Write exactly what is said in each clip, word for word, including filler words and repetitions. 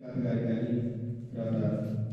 గారు కానీ తర్వాత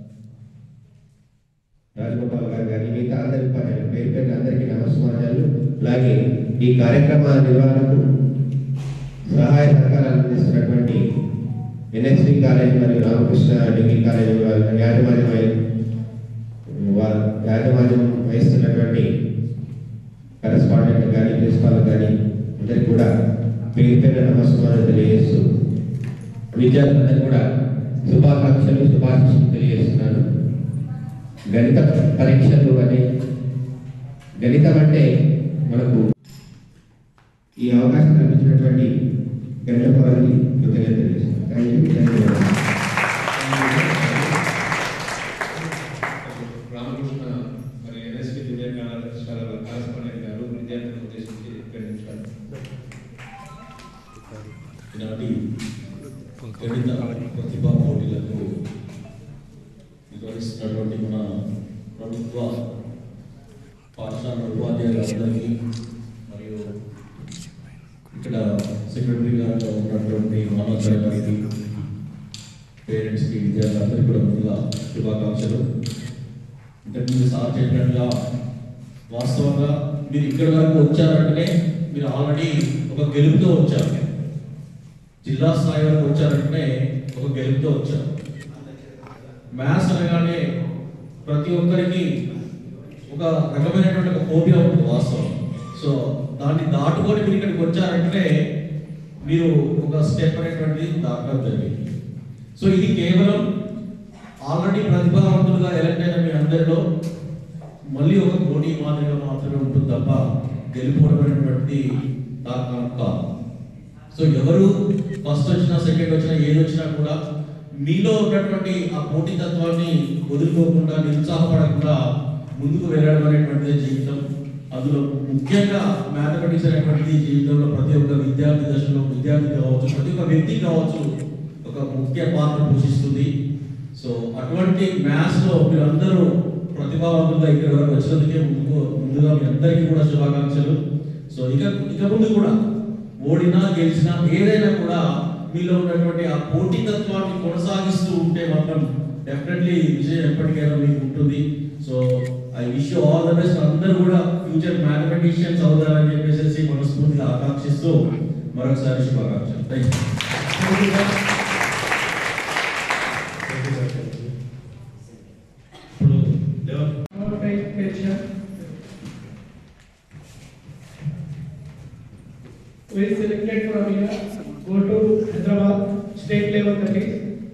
రాజగోపాల్ గారు కానీ మిగతా అందరి పేరు పేరు అందరికీ నమస్కారాలు. అలాగే ఈ కార్యక్రమ నిర్వహణకు సహాయ సహకారాలు అందిస్తున్నటువంటి ఎన్ఎస్వి కాలేజ్ మరియు రామకృష్ణ డిగ్రీ కాలేజ్ యాజమాన్యం వారు యాజమాన్యం వహిస్తున్నటువంటి కరెస్పాండెంట్ కానీ ప్రిన్సిపాల్ కానీ అందరికీ కూడా పేరు పేరు నమస్కారాలు తెలియజేస్తూ విద్యార్థులందరూ కూడా శుభాకాంక్షలు శుభాశీస్సులు తెలియజేస్తున్నాను. గణిత పరీక్షలు అనే గణితం అంటే మనకు ఈ అవకాశం కల్పించినటువంటి గణిత పరాన్ని కృతజ్ఞతలు తెలియజేస్తున్నాను. Thank you thank you Ramakrishna మరి ఎన్ఎస్పి జూనియర్ కళాశాల కరెస్పాండెంట్ గారు విద్యార్థులను ఉద్దేశించి రెండు నిమిషాలు. ఈనాటి గణిత ప్రతిభా పోటీలకు నిర్వహిస్తున్నటువంటి మన ప్రభుత్వ పాఠశాల ఉపాధ్యాయులందరికీ మరియు ఇక్కడ సెక్రటరీ గారుగా ఉన్నటువంటి మానవ గారికి పేరెంట్స్కి విద్యార్థులందరికీ కూడా ముందుగా శుభాకాంక్షలు. ఇంతకుముందు సార్ చెప్పినట్టుగా వాస్తవంగా మీరు ఇక్కడి వరకు వచ్చారంటేనే మీరు ఆల్రెడీ ఒక గెలుపుతో వచ్చారు. జిల్లా స్థాయి వరకు వచ్చారంటే ఒక గెలుపుతో వచ్చారు. మ్యాథ్స్ అనగానే ప్రతి ఒక్కరికి ఒక రకమైనటువంటి ఒక ఫోబియా ఉంటుంది వాస్తవం. సో దాన్ని దాటుకొని మీరు ఇక్కడికి వచ్చారంటే మీరు ఒక స్టెప్ అనేటువంటిది దాటడం జరిగింది. సో ఇది కేవలం ఆల్రెడీ ప్రతిభావంతులుగా ఎలక్ట్ అయిన మీ అందరిలో మళ్ళీ ఒక పోటీ మాదిరిగా మాత్రమే ఉంటుంది తప్ప గెలుపోవడం అనేటువంటిది తాత్కాలం కాదు. సో ఎవరు ఫస్ట్ వచ్చినా సెకండ్ వచ్చినా ఏది వచ్చినా కూడా మీలో ఉన్నటువంటి ఆ పోటీతత్వాన్ని వదులుకోకుండా నిరుత్సాహపడకుండా ముందుకు వెళ్ళడం అనేటువంటిది జీవితం. అందులో ముఖ్యంగా మ్యాథమెటిక్స్ అనేటువంటిది జీవితంలో ప్రతి ఒక్క విద్యార్థి దశలో విద్యార్థి కావచ్చు, ప్రతి ఒక్క వ్యక్తి కావచ్చు, ఒక ముఖ్య పాత్ర పోషిస్తుంది. సో అటువంటి మ్యాథ్స్ లో మీరు అందరూ ప్రతిభావంతులుగా ఇక్కడ వరకు వచ్చినందుకే ముందుకు ముందుగా మీ అందరికీ కూడా శుభాకాంక్షలు. సో ఇక ఇక ముందు కూడా ఓడినా గెలిచినా ఏదైనా కూడా మీలో ఉన్నటువంటి ఆ పోటీతత్వాన్ని కొనసాగిస్తూ ఉంటే మాత్రం డెఫినెట్లీ విజయం ఎప్పటికైనా మీకు ఉంటుంది. So I wish you all the best. అందరూ కూడా ఫ్యూచర్ మ్యాథమెటిషియన్స్ అవుతారని చెప్పేసి మనస్ఫూర్తిగా ఆకాంక్షిస్తూ మరొకసారి శుభాకాంక్షలు. Thank you. We selected from here, go to Hyderabad state level that is.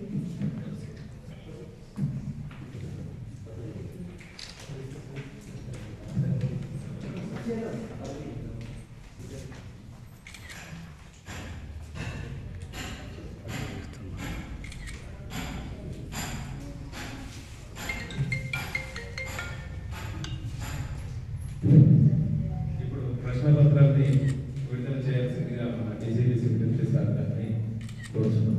ఇప్పుడు ప్రశ్న పత్రాన్ని విడుదల చేయాల్సిందిగా మన డీజీపీ సెక్రటరీ సార్ గారిని కోరుతున్నాం.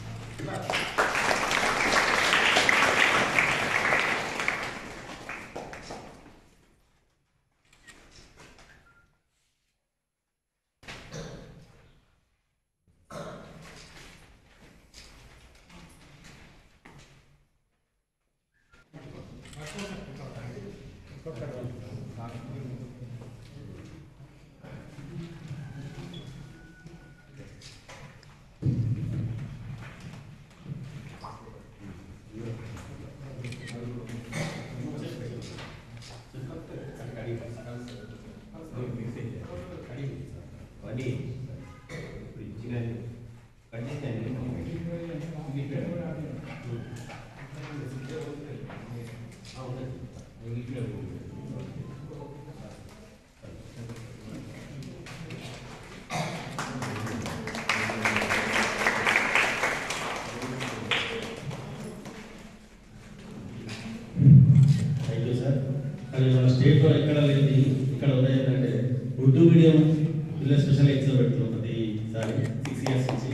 కానీ మన స్టేట్లో ఎక్కడ లేదు, ఇక్కడ ఉన్నాయంటే ఉర్దూ మీడియం పిల్లలు స్పెషల్ ఎగ్జామ్ పెడుతున్నాం ప్రతిసారి సిక్స్ ఇయర్స్ నుంచి.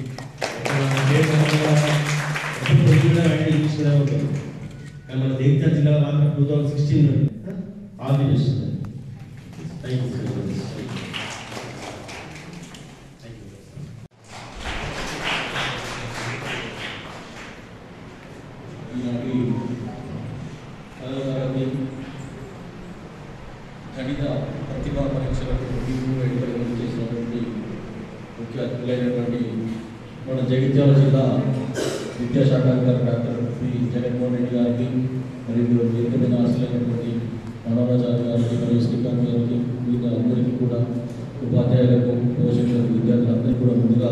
ఇంగ్లీష్ మీడియం ఉంటుంది కానీ మన దేశ జిల్లాలో మాత్రం టూ థౌజండ్ సిక్స్టీన్ ఆది చేస్తుంది. Thank you. ఈనాటి పదవ తరగతి గణిత ప్రతిభా పరీక్షలకు ఎన్నికలు చేసినటువంటి ముఖ్య అతిథులైనటువంటి మన జగిత్యాల జిల్లా విద్యాశాఖ అధికారి డాక్టర్ పి జగన్మోహన్ రెడ్డి గారికి మరియు వేదికమైన ఆశలైనటువంటి మనోరాచార్య గారికి మరియు శ్రీకాంత్ గారికి మిగతా అందరికీ కూడా ఉపాధ్యాయులకు పోషకులకు విద్యార్థులందరికీ కూడా ముందుగా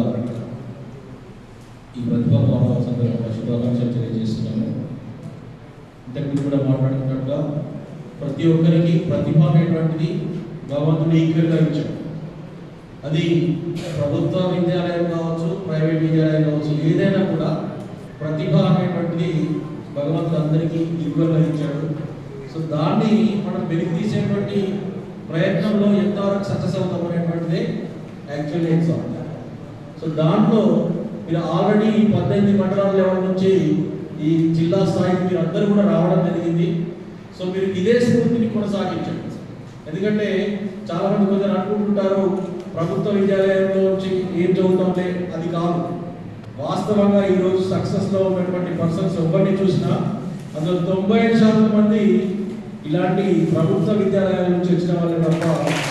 ఈ ప్రతిభా భావ సందర్భంగా శుభాకాంక్షలు తెలియజేస్తున్నాము. ఇంతకుముందు కూడా మాట్లాడుతున్నట్టుగా ప్రతి ఒక్కరికి ప్రతిభ అనేటువంటిది భగవంతుడు ఈక్వల్గా ఇచ్చాడు. అది ప్రభుత్వ విద్యాలయం కావచ్చు, ప్రైవేట్ విద్యాలయం కావచ్చు, ఏదైనా కూడా ప్రతిభ అనేటువంటిది భగవంతుడు అందరికీ ఈక్వల్గా ఇచ్చాడు. సో దాన్ని మనం వెలికి తీసేటువంటి ప్రయత్నంలో ఎంతవరకు సక్సెస్ అవుతాం అనేటువంటిదే యాక్చువల్ ఎగ్జామ్. సో దాంట్లో మీరు ఆల్రెడీ పద్దెనిమిది మండలాల లెవెల్ నుంచి ఈ జిల్లా స్థాయికి మీరు అందరూ కూడా రావడం జరిగింది. సో మీరు ఇదే స్ఫూర్తిని కొనసాగించండి. ఎందుకంటే చాలా మంది కొందరు అనుకుంటుంటారు ప్రభుత్వ విద్యాలయంలో వచ్చి ఏం చదువుతాంలే, అది కాదు. వాస్తవంగా ఈరోజు సక్సెస్లో ఉన్నటువంటి పర్సన్స్ ఎవరిని చూసినా అందులో తొంభై ఐదు శాతం మంది ఇలాంటి ప్రభుత్వ విద్యాలయాల నుంచి వచ్చిన వాళ్ళే తప్ప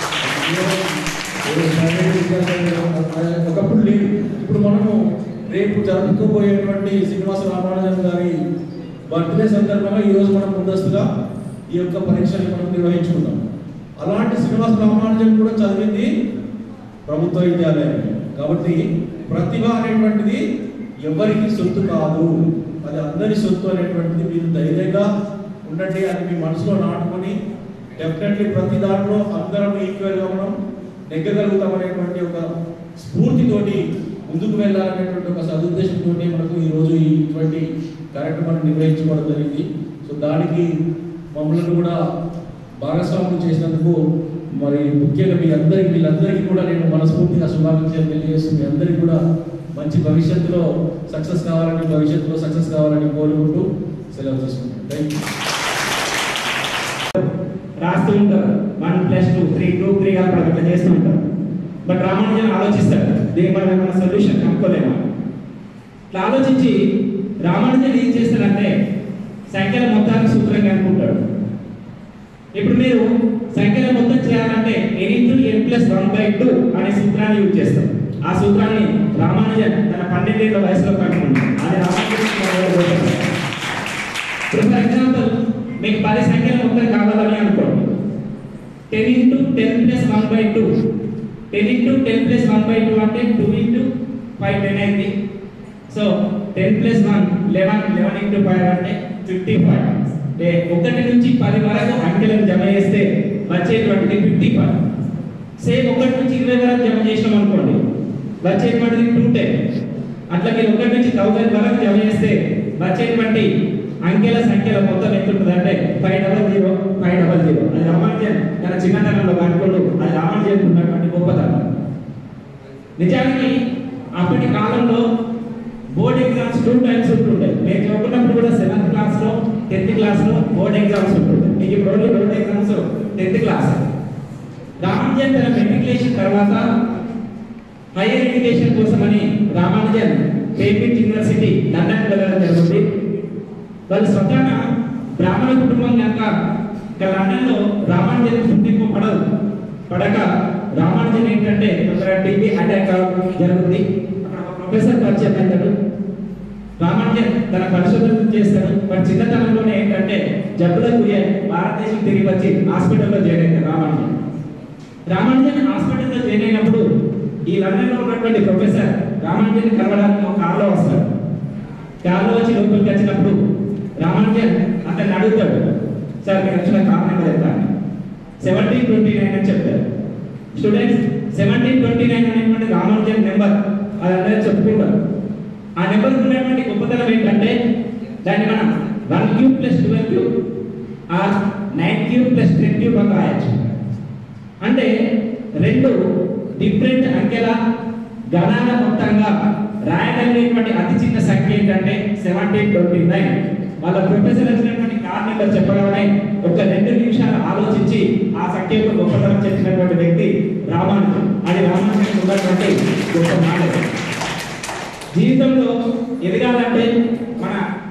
ఒకప్పుడు లేదు. ఇప్పుడు మనము రేపు జరుపుకోబోయేటువంటి శ్రీనివాస రామానుజన్ గారి బర్త్డే సందర్భంగా ఈరోజు మనం ముందస్తుగా ఈ యొక్క పరీక్షలు మనం నిర్వహించుకున్నాం. అలాంటి శ్రీనివాస రామానుజన్ కూడా చదివింది ప్రభుత్వ విద్యాలయం. కాబట్టి ప్రతిభ అనేటువంటిది ఎవరికి సొత్తు కాదు, అది అందరి సొత్తు అనేటువంటిది మీరు ధైర్యంగా ఉండండి. అది మీ మనసులో నాటుకొని డెఫినెట్లీ ప్రతి దాంట్లో అందరం ఈక్వల్గా మనం నెగ్గగలుగుతాం అనేటువంటి ఒక స్ఫూర్తితోటి ముందుకు వెళ్ళాలనేటువంటి ఒక సదుద్దేశంతో మనకు ఈరోజు ఇటువంటి కార్యక్రమాన్ని నిర్వహించుకోవడం జరిగింది. సో దానికి మమ్మల్ని కూడా భాగస్వామ్యం చేసినందుకు మరి ముఖ్యంగా మీ అందరికి వీళ్ళందరికీ కూడా నేను మనస్ఫూర్తిగా శుభాకాంక్షలు తెలియజేస్తూ మీ అందరికీ కూడా మంచి భవిష్యత్తులో సక్సెస్ కావాలని భవిష్యత్తులో సక్సెస్ కావాలని కోరుకుంటూ సెలవు తీసుకుంటాను. Thank you. రాస్తూ ఉంటారు one plus two three two three అప్పుడు అట్లా చేస్తూ ఉంటారు. బట్ రామానుజన్ ఆలోచిస్తాడు దీని మనం ఏమైనా సొల్యూషన్ కనుక్కోలేమా. ఇట్లా ఆలోచించి రామానుజన్ ఏం చేస్తాడంటే సంఖ్యల మొత్తానికి సూత్రం కనుక్కుంటాడు. ఇప్పుడు మీరు సంఖ్యల మొత్తం చేయాలంటే N into N plus one by two అనే సూత్రాన్ని యూజ్ చేస్తాం. ఆ సూత్రాన్ని రామానుజన్ తన పన్నెండేళ్ల వయసులో కనుక్కున్నాడు. అది రామానుజన్. ఇప్పుడు ఫర్ ఎగ్జాంపుల్ మీకు పది సంఖ్యల మొత్తం కావాలని అనుకోండి. Ten into ten plus one by two ten into ten plus one by two అంటే టూ ఇంటూ ఫైవ్ టెన్ అయింది. So ten plus one eleven eleven into five అంటే ఫిఫ్టీ ఫైవ్. ఒకటి నుంచి పది వరకు అంకెలను జమ చేస్తే వచ్చేటువంటిది ఫిఫ్టీ ఫైవ్. సేమ్ ఒకటి నుంచి ఇరవై వరకు జమ చేసినాం అనుకోండి వచ్చేటువంటిది టూ టెన్. అట్లా మీరు ఒకటి నుంచి థౌసండ్ వరకు జమ చేస్తే వచ్చేటువంటి అంకెల సంఖ్యల మొత్తం ఎంత ఉంటుంది అంటే five double zero five double zero. అది రామానుజన్ తన చిన్నతనంలో కనుకోండు. అది రామానుజన్ ఉన్నటువంటి గొప్పతనం. నిజానికి అప్పటి కాలంలో బోర్డ్ ఎగ్జామ్స్ టూ టైమ్స్ ఉంటుండే. మేము చదువుకున్నప్పుడు కూడా సెవెంత్ క్లాస్లో టెన్త్ క్లాస్లో బోర్డ్ ఎగ్జామ్స్ ఉంటుండే. మీకు ఇప్పుడు only board exams tenth class. Ramanujan తన మెట్రికులేషన్ తర్వాత హైయర్ ఎడ్యుకేషన్ కోసమని రామానుజన్ కేంబ్రిడ్జ్ యూనివర్సిటీ లండన్ వెళ్ళడం జరుగుతుంది. వాళ్ళు స్వతహా బ్రాహ్మణ కుటుంబం కనుక లండన్లో రామానుజన్ గుర్తింపు పడదు. పడక రామానుజన్ ఏంటంటే ఒక టీబీ అటాక్ జరుగుతుంది. అక్కడ ఒక ప్రొఫెసర్ పరిచయం అవుతాడు. రామానుజన్ తన పరిశోధన చేస్తాడు. బట్ చిన్నతనంలోనే ఏంటంటే జబ్బులకు భారతదేశం తిరిగి వచ్చి హాస్పిటల్లో జాయిన్ అవుతాడు రామానుజన్. రామానుజన్ హాస్పిటల్లో జాయిన్ అయినప్పుడు ఈ లండన్లో ఉన్నటువంటి ప్రొఫెసర్ రామానుజన్ కలవడానికి ఒక కార్లో వస్తాడు. కార్లో వచ్చి లోపలికి వచ్చినప్పుడు రామానుజన్ అతన్ని అడుగుతాడు, సార్ మీరు వచ్చిన కార్ నెంబర్ ఎంత? సెవెంటీన్ ట్వంటీ నైన్ అని చెప్తారు. స్టూడెంట్స్ సెవెంటీన్ ట్వంటీ నైన్ అనేటువంటి రామానుజన్ నెంబర్ అది అందరూ చెప్పుకుంటారు. ఆ నెంబర్ ఉన్నటువంటి గొప్పతనం ఏంటంటే దాన్ని మనం one cube plus twelve cube or nine cube plus ten cube అని రాయొచ్చు. అంటే రెండు డిఫరెంట్ అంకెల గణాల మొత్తంగా రాయగలిగినటువంటి అతి చిన్న సంఖ్య ఏంటంటే సెవెంటీన్ ట్వంటీ నైన్. వాళ్ళ ప్రొఫెసర్ వచ్చినటువంటి కార్ నెంబర్ చెప్పగానే ఒక రెండు నిమిషాలు ఆలోచించి ఆ సంఖ్య యొక్క గొప్పతనం చెప్పినటువంటి వ్యక్తి రామానుజన్. అది రామానుజన్ ఉన్నటువంటి గొప్ప మాట. జీవితంలో ఎదగాలంటే మన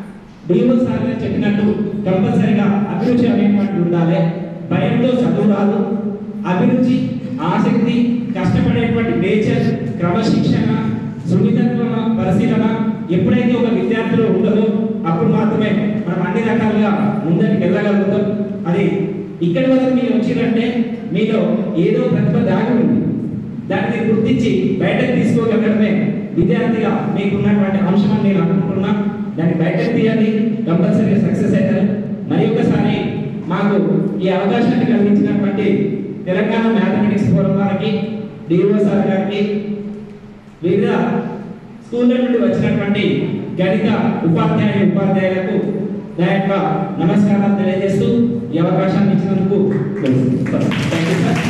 డిఓ సార్ గారు చెప్పినట్టు కంపల్సరిగా అభిరుచి అనేటువంటి ఉండాలి. భయంతో చదువు రాదు. అభిరుచి, ఆసక్తి, కష్టపడేటువంటి నేచర్, క్రమశిక్షణ, సున్నితత్వ పరిశీలన ఎప్పుడైతే ఒక విద్యార్థిలో ఉండదో అప్పుడు మాత్రమే మనం అన్ని రకాలుగా ముందరికి వెళ్ళగలుగుతాం. అది ఇక్కడి వరకు మీరు వచ్చిందంటే మీలో ఏదో ప్రతిభ దాగి ఉంది. దాన్ని గుర్తించి బయటకు తీసుకోగలగడమే విద్యార్థిగా మీకున్నటువంటి అంశం అని నేను అనుకుంటున్నా. దాన్ని బయటకు తీయాలి, కంపల్సరీగా సక్సెస్ అవుతారు. మరి ఒకసారి మాకు ఈ అవకాశాన్ని కలిగించినటువంటి తెలంగాణ మ్యాథమెటిక్స్ ఫోరం వారికి, డిఓ సార్ గారికి, వివిధ స్కూళ్ళ నుండి వచ్చినటువంటి గణిత ఉపాధ్యాయులు ఉపాధ్యాయులకు నా యొక్క నమస్కారాలు తెలియజేస్తూ ఈ అవకాశాన్ని ఇచ్చినందుకు థ్యాంక్ యూ సార్.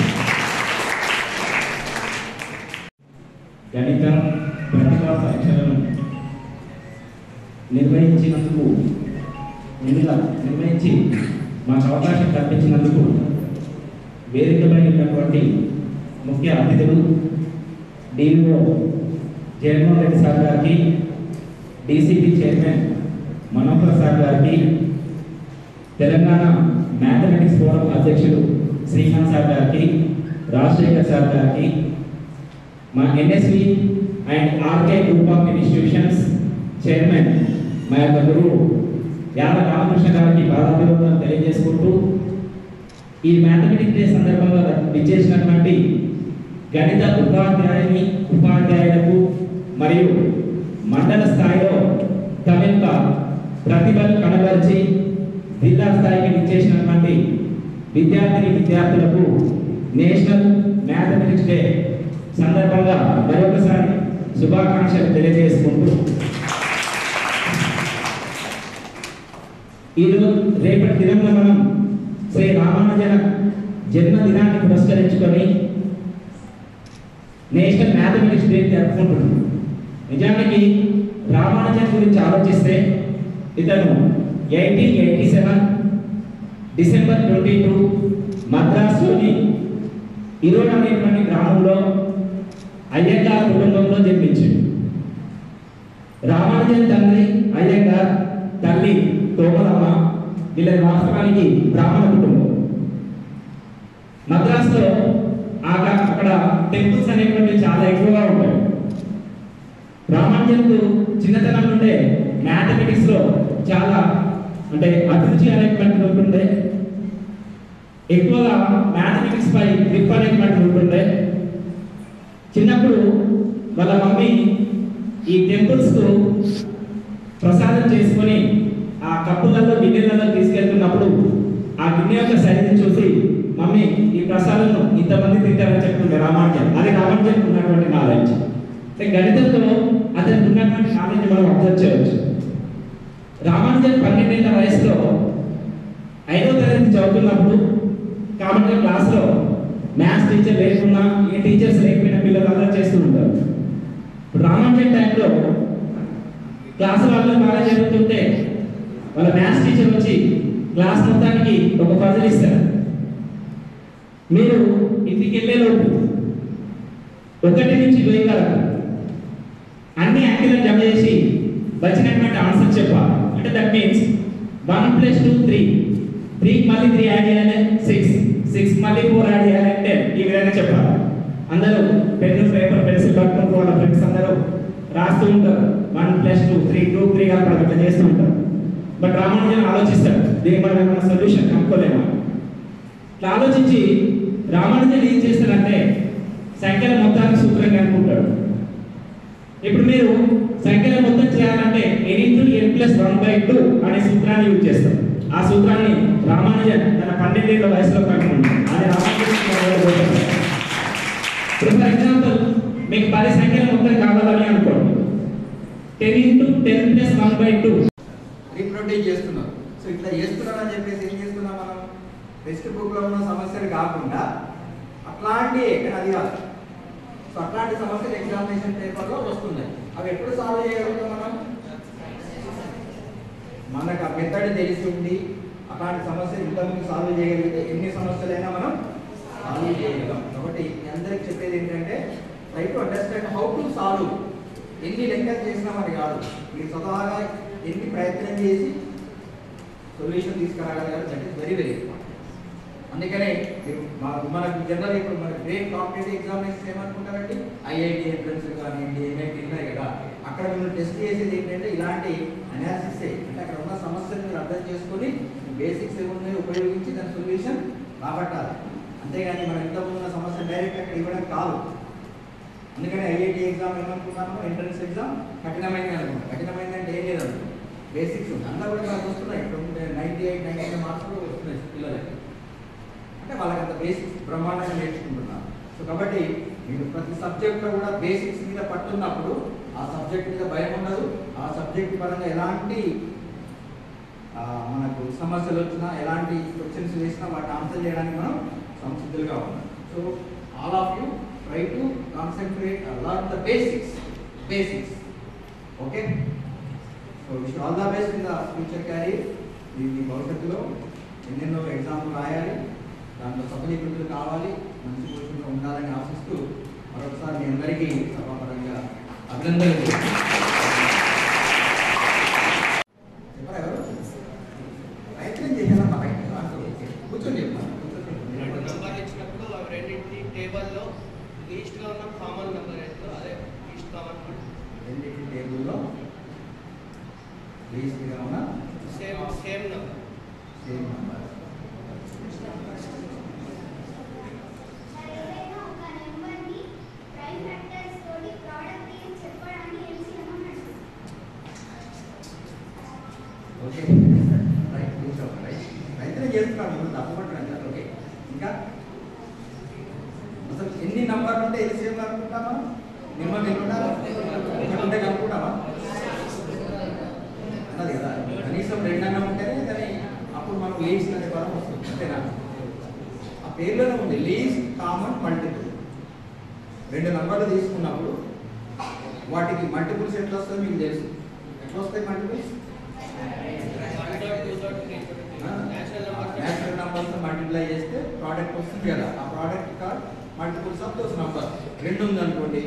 గణిత ప్రతిభా పరీక్షలను నిర్వహించినందుకు నిన్న నిర్వహించి మాకు అవకాశం కల్పించినందుకు వేదికపై ఉన్నటువంటి ముఖ్య అతిథులు డిఓ జగన్మోహన్ రెడ్డి సార్ గారికి, డీసీపీ చైర్మన్ మనోహర్ సార్ గారికి, తెలంగాణ మ్యాథమెటిక్స్ ఫోరం అధ్యక్షుడు శ్రీకాంత్ సార్ గారికి, రాజశేఖర్ సార్ గారికి, మా NSV and RK group of institutions chairman మా యొక్క గురువు యాద రామకృష్ణ గారికి పాదాభివందనం తెలియజేసుకుంటూ ఈ మ్యాథమెటిక్స్ డే సందర్భంగా విచ్చేసినటువంటి గణిత ఉపాధ్యాయుని ఉపాధ్యాయులకు మరియు మండల స్థాయిలో తమ యొక్క ప్రతిభను కనబరిచి జిల్లా స్థాయికి విచ్చేసినటువంటి విద్యార్థిని విద్యార్థులకు నేషనల్ మ్యాథమెటిక్స్ డే సందర్భంగా మరొకసారి శుభాకాంక్షలు తెలియజేసుకుంటూ ఈరోజు రేపటి దినంలో మనం శ్రీ రామానుజన జన్మదినాన్ని పురస్కరించుకొని నేషనల్ మ్యాథమెటిక్స్ డే జరుపుకుంటున్నాం. నిజానికి రామానుజన్ గురించి ఆలోచిస్తే ఇతను eighteen eighty seven December twenty two మద్రాసులోని ఇరోడ్ అనేటువంటి గ్రామంలో అయ్యంగార్ కుటుంబంలో జన్మించాడు. రామానుజన్ తండ్రి అయ్యంగార్, తల్లి తోమలమ్మ. వీళ్ళ వాస్తవానికి బ్రాహ్మణ కుటుంబం. మద్రాసులో అక్కడ టెంపుల్స్ అనేటువంటి చాలా ఎక్కువగా ఉంటాయి. రామానుజన్కు చిన్నతనం నుండే మ్యాథమెటిక్స్ లో చాలా అంటే అభిరుచి అనేటువంటిది ఉంటుండే. ఎక్కువగా మ్యాథమెటిక్స్ పై గ్రిప్ అనేటువంటిది ఉంటుండే. చిన్నప్పుడు వాళ్ళ మమ్మీ ఈ టెంపుల్స్ కు ప్రసాదం చేసుకొని ఆ కప్పులలో గిన్నెలలో తీసుకెళ్తున్నప్పుడు ఆ గిన్నె యొక్క సైజుని చూసి మమ్మీ ఈ ప్రసాదంను ఇంతమంది తింటారని చెప్తుండే రామానుజన్. అది రామానుజన్ ఉన్నటువంటి నాలెడ్జ్. గణితంతో అతనికి ఉన్నటువంటి నాలెడ్జ్ మనం అబ్జర్వ్ చేయవచ్చు. రామానుజన్ పన్నెండేళ్ల వయసులో ఐదో తరగతి చదువుతున్నప్పుడు కాబట్టి క్లాస్లో మ్యాథ్స్ టీచర్ లేకున్నా ఏ టీచర్స్ లేకపోయినా పిల్లలు అందరూ చేస్తూ ఉంటారు. ఇప్పుడు రామానుజన్ టైంలో క్లాసులు అందరూ బాగా జరుగుతుంటే వాళ్ళ మ్యాథ్స్ టీచర్ వచ్చి క్లాస్ మొత్తానికి ఒక పజిల్ ఇస్తారు. మీరు ఇంటికి వెళ్ళేలోపు ఒకటి నుంచి వెయ్యి వరకు అన్ని యాంగిల్ జమ చేసి వచ్చినటువంటి ఆన్సర్ చెప్పాలి. అంటే that means one plus two three, త్రీకి మళ్ళీ త్రీ యాడ్ చేయాలి సిక్స్, సిక్స్ మళ్ళీ ఫోర్ యాడ్ చేయాలి టెన్. ఈ విధంగా చెప్పాలి. అందరూ పెన్ను పేపర్ పెన్సిల్ పట్టుకుంటూ వాళ్ళ ఫ్రెండ్స్ అందరూ రాస్తూ ఉంటారు. One plus two three, two three అక్కడ అట్లా చేస్తూ ఉంటారు. బట్ రామానుజన్ ఆలోచిస్తాడు, దీనికి మనం ఏమైనా సొల్యూషన్ కనుక్కోలేమా. ఇట్లా ఆలోచించి రామానుజన్ ఏం చేస్తాడంటే సంఖ్యల మొత్తానికి సూత్రం కనుక్కుంటాడు. ఇప్పుడు మీరు సంఖ్యల మొత్తం చేయాలంటే N into N plus one by two అనే సూత్రాన్ని యూజ్ చేస్తాం. ఆ సూత్రాన్ని రామానుజన్ తన పన్నెండేళ్ల వయసులో కనుక్కుంటాడు. అది రామానుజన్. ఇప్పుడు ఫర్ ఎగ్జాంపుల్ మీకు పది సంఖ్యల మొత్తం కావాలని అనుకోండి. Ten into ten plus one by two reproduce చేస్తున్నారు. సో ఇట్లా చేస్తున్నారని చెప్పేసి ఏం చేస్తున్నాం మనం, టెక్స్ట్ బుక్లో ఉన్న సమస్యలు కాకుండా అట్లాంటి ఎక్కడ అది కాదు. సో అట్లాంటి సమస్యలు ఎగ్జామినేషన్ పేపర్లో వస్తున్నాయి. అవి ఎప్పుడు సాల్వ్ చేయగలుగుతాం మనం, మనకు ఆ మెథడ్ తెలిసి ఉండి అలాంటి సమస్యలు ఇంతకుముందు సాల్వ్ చేయగలిగితే ఎన్ని సమస్యలైనా మనం సాల్వ్ చేయగలం. కాబట్టి అందరికి చెప్పేది ఏంటంటే try to understand how to solve. ఎన్ని లెక్కలు చేసినా మరి కాదు, మీరు స్వతహాగా ఎన్ని ప్రయత్నం చేసి సొల్యూషన్ తీసుకురాగలగాలి. That is very very important. అందుకనే మీరు మనకు జనరల్ ఇప్పుడు మన గ్రేట్ కాంపిటేటివ్ ఎగ్జామినేషన్ ఏమనుకుంటారంటే ఐఐటి ఎంట్రన్స్ కానివ్వండి, ఎన్ఐటి ఉన్నాయి కదా, అక్కడ మీరు టెస్ట్ చేసేది ఏంటంటే ఇలాంటి అనాలిసిస్ అంటే అక్కడ ఉన్న సమస్యలు మీరు అర్థం చేసుకొని బేసిక్స్ ఏమున్నాయో ఉపయోగించి దాని సొల్యూషన్ రాబట్టాలి. అంతేగాని మనం ఇంతకుముందు ఉన్న సమస్య డైరెక్ట్ అక్కడ ఇవ్వడం కాదు. అందుకని ఐఐటి ఎగ్జామ్ ఏమనుకున్నాము, ఎంట్రన్స్ ఎగ్జామ్ కఠినమైంది అనుకుంటాం. కఠినమైంది అంటే ఏం లేదు అనుకో, బేసిక్స్ ఉంది. అందులో కూడా మనకు వస్తున్నాయి, ఇప్పుడు ninety eight ninety nine marks కూడా వస్తున్నాయి పిల్లలకి. అంటే వాళ్ళకి అంత బేసిక్స్ బ్రహ్మాండంగా నేర్చుకుంటున్నారు. సో కాబట్టి మీరు ప్రతి సబ్జెక్ట్లో కూడా బేసిక్స్ మీద పట్టున్నప్పుడు ఆ సబ్జెక్ట్ మీద భయం ఉండదు. ఆ సబ్జెక్ట్ పరంగా ఎలాంటి మనకు సమస్యలు వచ్చినా, ఎలాంటి క్వశ్చన్స్ వేసినా వాటిని ఆన్సర్ చేయడానికి మనం సంసిద్ధులుగా ఉన్నాం. So all of you try to concentrate learn the basics basics okay. So wish all the best in the future career. మీ భవిష్యత్తులో ఎన్నెన్నో ఎగ్జామ్లు రాయాలి, దాంట్లో సఫలీకృతులు కావాలి, మంచి పొజిషన్లో ఉండాలని ఆశిస్తూ మరొకసారి మీ అందరికీ సభాపరంగా అభినందనలు. చెప్పరా ఎవరు ప్రయత్నం చేయాలమ్మా, కూర్చొని చెప్తాను. నెంబర్ ఇచ్చినప్పుడు అవి రెండింటి టేబుల్లో లీస్ట్గా ఉన్న కామన్ నెంబర్ ఏంటో అదే లీస్ట్ కామన్ రెండింటి టేబుల్లో లీస్ట్గా ఉన్న same same number same number. Okay right కూర్చోండి. రైట్ రైతులే చేస్తున్నాడు, మనం తప్పకుండా. ఓకే ఇంకా అసలు ఎన్ని నంబర్లు ఉంటే ఎల్సిఎం అనుకుంటామా? నెంబర్ ఎన్ని ఉండాలి? ఒకటి ఉంటే కనుక్కుంటామా అన్నది కదా. కనీసం రెండన్నా ఉంటేనే కానీ అప్పుడు మనం లీస్ట్ అనే పదం వస్తుంది. అంతేనా? ఆ పేర్లోనే ఉంది లీస్ట్ కామన్ మల్టిపుల్. రెండు నంబర్లు తీసుకున్నప్పుడు వాటికి మల్టిపుల్స్ ఎట్లా వస్తాయో మీకు తెలుసు. ఎట్లా వస్తాయి మల్టిపుల్స్? నేచురల్ నంబర్స్ మల్టిప్లై చేస్తే ప్రోడక్ట్ వస్తుంది కదా. ఆ ప్రోడక్ట్ కార్ మల్టిపుల్స్ ఆఫ్ దోస్ నంబర్. రెండు ఉంది అనుకోండి,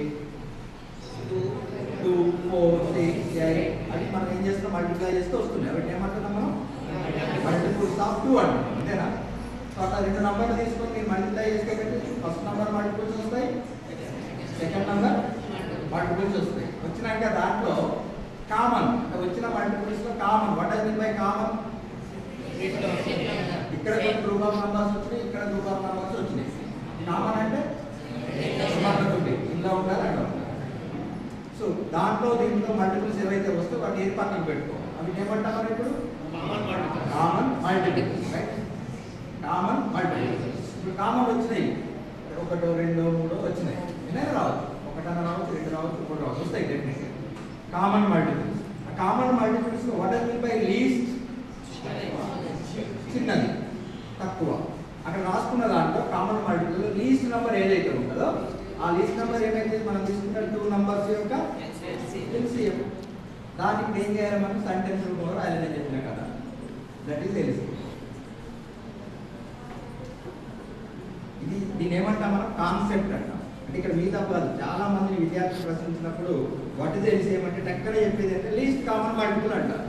టూ ఫోర్ సిక్స్ ఎయిట్, అది మనం ఏం చేస్తాం మల్టిప్లై చేస్తే వస్తుంది. అవి ఏమంటున్నాం మనం మల్టిపుల్స్ ఆఫ్ టూ అంటాం. అంతేనా? సో అట్లా రెండు నంబర్లు తీసుకొని మీరు మల్టిప్లై చేస్తే ఫస్ట్ నంబర్ మల్టిపుల్స్ వస్తాయి, సెకండ్ నంబర్ మల్టిపుల్స్ వస్తాయి. వచ్చినాక దాంట్లో కామన్ అంటే వచ్చిన మల్టిపుల్స్ లో common what does mean by common? ఇక్కడ గ్రూప్ ఆఫ్ నంబర్స్ వచ్చినాయి, ఇక్కడ గ్రూప్ ఆఫ్ నంబర్స్ వచ్చినాయి. కామన్ అంటే ఇందులో ఉండాలి అక్కడ ఉండాలి. సో దాంట్లో దీంట్లో మల్టిపుల్స్ ఏవైతే వస్తే వాటి ఏది పక్కన పెట్టుకో. అవి ఏమంటాం మరి ఇప్పుడు? Common multiples. Right, common multiples. ఇప్పుడు కామన్ వచ్చినాయి, ఒకటో రెండో మూడో వచ్చినాయి. ఎన్నైనా రావచ్చు, ఒకటన్నా రావచ్చు, రెండు రావచ్చు, మూడు రావచ్చు, వస్తాయి డెఫినెట్గా కామన్ మల్టిపుల్స్. ఆ common multiples what does mean by least? చిన్నది, తక్కువ. అక్కడ రాసుకున్న దాంట్లో కామన్ మల్టిపుల్ లీస్ట్ నెంబర్ ఏదైతే ఉంటుందో ఆ లీస్ట్ నెంబర్ ఏమైతే మనం తీసుకుంటే టూ నంబర్స్ యొక్క ఎల్సిఎం. దానికి ఏం చేయాలి మనం? సెంటెన్స్ రూపంలో రాయాలని చెప్పిన కదా, దట్ ఈస్ ఎల్సిఎం. ఇది దీని ఏమంటాం మనం? కాన్సెప్ట్ అంటాం. అంటే ఇక్కడ మిగతా కాదు, చాలా మంది విద్యార్థులు ప్రశ్నించినప్పుడు వాట్ ఇస్ ఎల్సిఎం అంటే టక్కన చెప్పేది అంటే లీస్ట్ కామన్ మల్టిపుల్ అంటారు.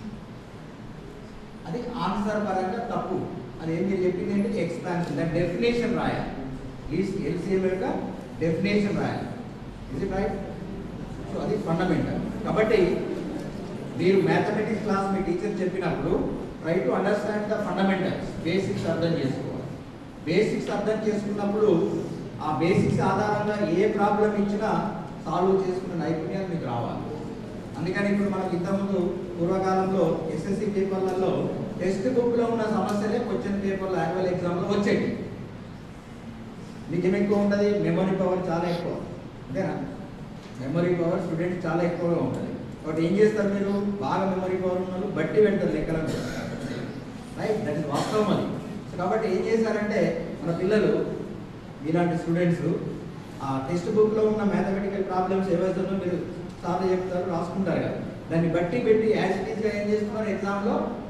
అది ఆన్సర్ పరంగా తప్పు. అది ఏం మీరు చెప్పింది అంటే ఎక్స్పాన్షన్, దాని డెఫినేషన్ రాయాలి. లీస్ట్ ఎల్సిఎం యొక్క డెఫినేషన్ రాయాలి. ఇది రైట్. సో అది ఫండమెంటల్. కాబట్టి మీరు మ్యాథమెటిక్స్ క్లాస్ మీ టీచర్ చెప్పినప్పుడు try to understand the fundamentals, basics అర్థం చేసుకోవాలి. బేసిక్స్ అర్థం చేసుకున్నప్పుడు ఆ బేసిక్స్ ఆధారంగా ఏ ప్రాబ్లం ఇచ్చినా సాల్వ్ చేసుకునే నైపుణ్యాలు మీకు రావాలి. అందుకని ఇప్పుడు మనకు ఇంతకుముందు పూర్వకాలంలో ఎస్ఎస్సి పేపర్లలో టెక్స్ట్ బుక్లో ఉన్న సమస్యలే క్వశ్చన్ పేపర్లో యాన్యువల్ ఎగ్జామ్లో వచ్చేది. మీకు ఏమి ఎక్కువ ఉంటుంది? మెమరీ పవర్ చాలా ఎక్కువ. అంతేనా? మెమరీ పవర్ స్టూడెంట్స్ చాలా ఎక్కువగా ఉంటుంది. కాబట్టి ఏం చేస్తారు మీరు? బాగా మెమరీ పవర్ ఉన్న వాళ్ళు బట్టి పెడతారు లెక్కలను. రైట్, దట్ ఇస్ వాస్తవం అది. సో కాబట్టి ఏం చేశారంటే మన పిల్లలు మీలాంటి స్టూడెంట్స్ ఆ టెక్స్ట్ బుక్లో ఉన్న మ్యాథమెటికల్ ప్రాబ్లమ్స్ ఏవైతే మీరు సార్లు చెప్తారు, రాసుకుంటారు కదా, దాన్ని బట్టి పెట్టి యాజ్ ఇట్ ఈస్గా ఏం చేస్తున్నారు ఎగ్జామ్లో